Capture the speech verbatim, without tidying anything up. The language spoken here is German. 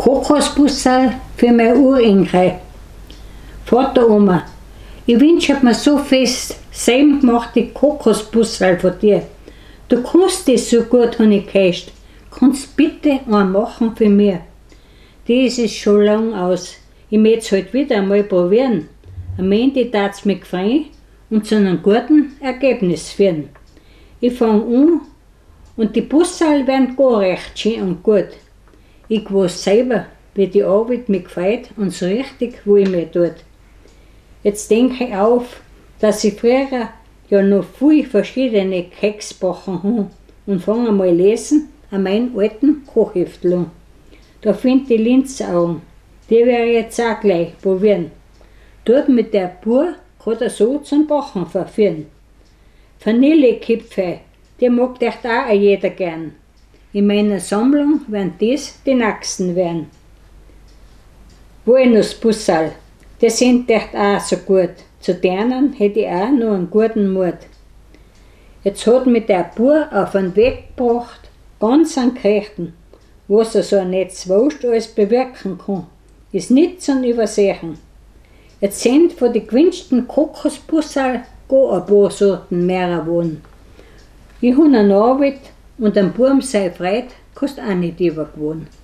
Kokosbussal für meine Urenkel. Vater, Oma, ich wünsche mir so fest selbstgemachte Kokosbussal von dir. Du kannst das so gut, habe ich gehört. Kannst bitte einen machen für mich? Das ist schon lang aus. Ich möchte es halt wieder einmal probieren. Am Ende tat es mich freuen und zu einem guten Ergebnis führen. Ich fange an und die Bussal werden gar recht schön und gut. Ich weiß selber, wie die Arbeit mich gefällt und so richtig wohl mir tut. Jetzt denke ich auf, dass ich früher ja noch viele verschiedene Keks backen habe und fange mal lesen an meinen alten Kochheftel an. Da finde ich Linzaugen, die werde ich jetzt auch gleich probieren. Dort mit der Pur kann er so zum Backen verführen. Vanillekipferl, die mag echt auch jeder gern. In meiner Sammlung werden das die nächsten werden. Walnussbussal, die sind echt auch so gut. Zu denen hätte ich auch noch einen guten Mut. Jetzt hat mich der Bub auf den Weg gebracht, ganz an Krächten, was er so ein Netz Wurst alles bewirken kann, ist nicht zum Übersehen. Jetzt sind von den gewünschten Kokosbussal gar ein paar Sorten mehr geworden. Ich habe eine Arbeit und ein Burm sei Freude, kannst auch nicht übergewohnt.